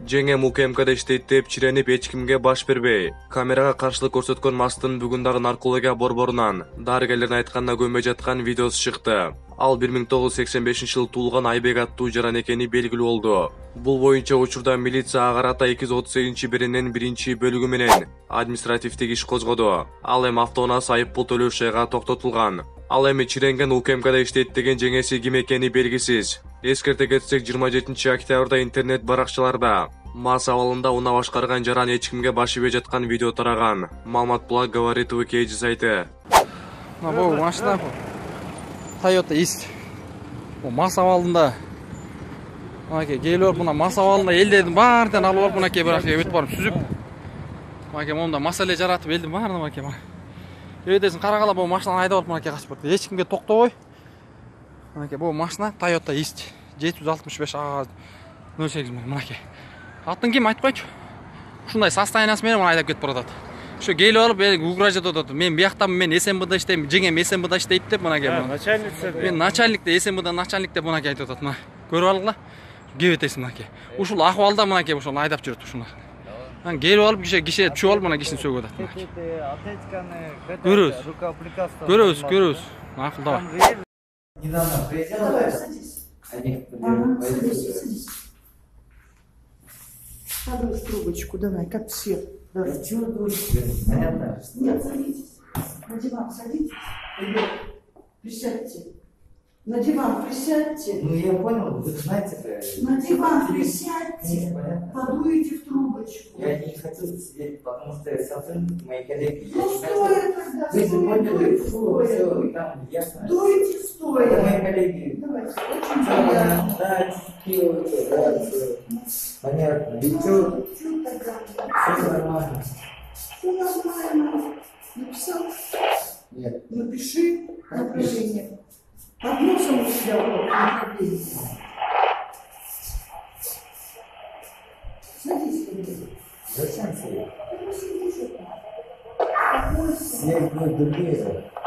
Жеңем УКМКда иштейт деп чиренип эч кимге баш бербей, камерага каршылык көрсөткөн мастын бүгүн дагы наркология борборунан дарыгерлердин айтканына көнбөй жаткан видеосу чыкты. Ал 1985-жылы туулган Айбек аттуу жаран экени белгилүү болду. Бул боюнча учурда милиция ага карата 238-беренин 1-бөлүгү менен административдик иш козгоду. Ал эми автоунаасы айыппул төлөш жайга токтотулган. Ал эми чиренген УКМКда иштейт деген жеңеси ким экени белгисиз. Эскерте кетсек, 27-октябрда интернет баракчаларда мас абалында унаа башкарган жаран эч кимге баш ийбей жаткан видео тараган. Маалымат Булак говорит ВК сайты. Бул машина Toyota есть. Мас абалында. Маке келип мына мас абалында элдердин баардыгын алып алып мынакей бирок өтүп барып сүзүп. Маке монда маселе жаратып элдин баарын маке. Өйдесин карагала бул машинаны айдап алып мынакей качып барат. Эч кимге токтобой. Маке бул машина Toyota есть. 765 А 08 мынакей. Атын ким айтпайчы? Ушундай состояниясы менен айдап кетип баратат. Şu gelip alıp Угражда отот. Мен бияктамын, мен СМБда иштейм, жеңем СМБда иштейт деп мынакей. Начальница. Мен начальникте СМБда начальник деп мынакей айтып атат. Мына көрүп алгыла. Кебетесиң мынакей. Ушул ахвалда мынакей ушул айдап жүрөт ушуну. Мен келип алып киши түшүп алып мына кишини сөгүп атат. Көрөбүз. Көрөбүз. Акыл давай. Недавно приезжал. Садись. Подуешь трубочку, давай, как все. Да чего дурочка? Понятно? Нет, садитесь. На диван садитесь. Ребят, присядьте. На диван присядьте. Ну я понял, вы знаете. На диван присядьте. Подуете в трубочку. Я не хочу сидеть, потому что сотрудники мои коллеги. Ну стоя тогда, Вы же стоя, поняли, дуйте все, там ясно. Дуйте Это стоя. мои коллеги. Давайте, очень приятно. Да, все. Понятно. И что? Чё тогда? Все нормально. Все нормально. Написал? Нет. Напиши направление. Под носом у себя вот направление. Садись, Андрей. Зачем сидеть? Посиди еще там. Я иду другие.